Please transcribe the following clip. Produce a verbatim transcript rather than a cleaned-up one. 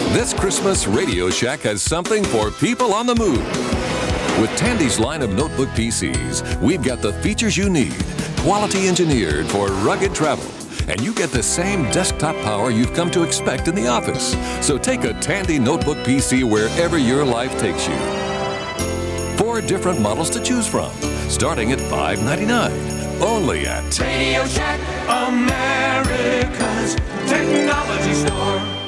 This Christmas, Radio Shack has something for people on the move. With Tandy's line of notebook P Cs, we've got the features you need, quality engineered for rugged travel, and you get the same desktop power you've come to expect in the office. So take a Tandy notebook P C wherever your life takes you. Four different models to choose from, starting at five ninety-nine. Only at Radio Shack, America's technology store.